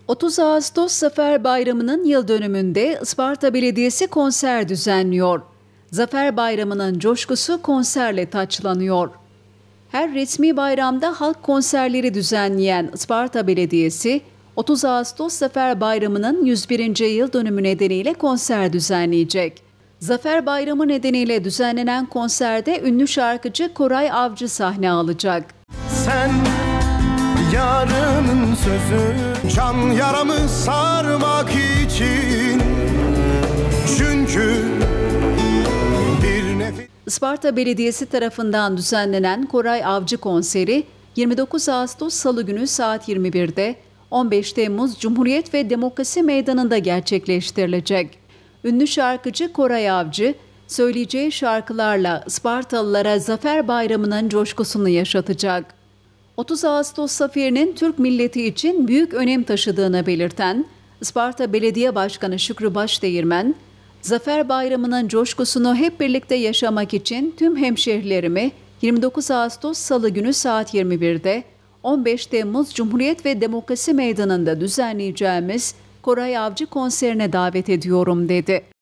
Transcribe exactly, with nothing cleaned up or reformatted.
otuz Ağustos Zafer Bayramı'nın yıl dönümünde Isparta Belediyesi konser düzenliyor. Zafer Bayramı'nın coşkusu konserle taçlanıyor. Her resmi bayramda halk konserleri düzenleyen Isparta Belediyesi, otuz Ağustos Zafer Bayramı'nın yüz birinci yıl dönümü nedeniyle konser düzenleyecek. Zafer Bayramı nedeniyle düzenlenen konserde ünlü şarkıcı Koray Avcı sahne alacak. Sen yarının sözü, can yaramı sarmak için, çünkü bir nefis... Isparta Belediyesi tarafından düzenlenen Koray Avcı konseri yirmi dokuz Ağustos Salı günü saat yirmi birde on beş Temmuz Cumhuriyet ve Demokrasi Meydanı'nda gerçekleştirilecek. Ünlü şarkıcı Koray Avcı, söyleyeceği şarkılarla Ispartalılara Zafer Bayramı'nın coşkusunu yaşatacak. otuz Ağustos zaferinin Türk milleti için büyük önem taşıdığını belirten Isparta Belediye Başkanı Şükrü Başdeğirmen, Zafer Bayramı'nın coşkusunu hep birlikte yaşamak için tüm hemşehrilerimi yirmi dokuz Ağustos Salı günü saat yirmi birde on beş Temmuz Cumhuriyet ve Demokrasi Meydanı'nda düzenleyeceğimiz Koray Avcı konserine davet ediyorum dedi.